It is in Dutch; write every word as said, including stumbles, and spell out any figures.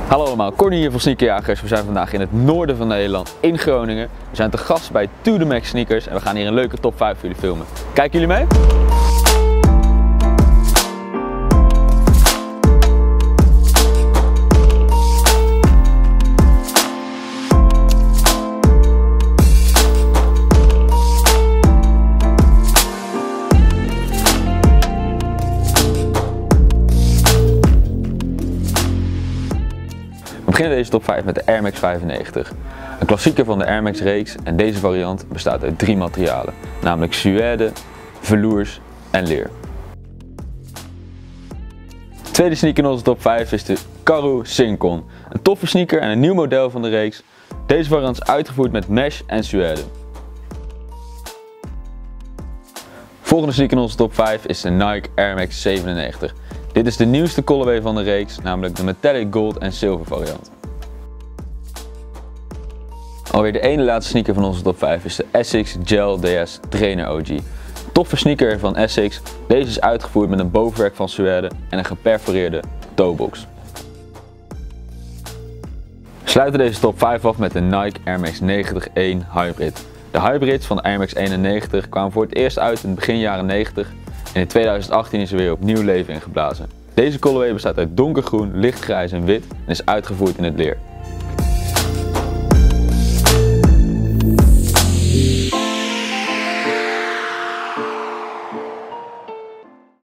Hallo allemaal, Corny hier van Sneakerjagers. We zijn vandaag in het noorden van Nederland, in Groningen. We zijn te gast bij To The Max Sneakers en we gaan hier een leuke top vijf voor jullie filmen. Kijken jullie mee? We beginnen deze top vijf met de Air Max vijfennegentig. Een klassieker van de Air Max reeks en deze variant bestaat uit drie materialen, namelijk suède, velours en leer. De tweede sneaker in onze top vijf is de Karoo Syncon. Een toffe sneaker en een nieuw model van de reeks. Deze variant is uitgevoerd met mesh en suède. Volgende sneaker in onze top vijf is de Nike Air Max zevenennegentig. Dit is de nieuwste colorway van de reeks, namelijk de Metallic Gold en Silver variant. Alweer de ene laatste sneaker van onze top vijf is de Essex Gel D S Trainer O G. Toffe sneaker van Essex. Deze is uitgevoerd met een bovenwerk van suède en een geperforeerde toebox. We sluiten deze top vijf af met de Nike Air Max negentig één Hybrid. De hybrids van de Air Max eenennegentig kwamen voor het eerst uit in begin jaren negentig. En in tweeduizend achttien is er weer opnieuw leven ingeblazen. Deze colorway bestaat uit donkergroen, lichtgrijs en wit en is uitgevoerd in het leer.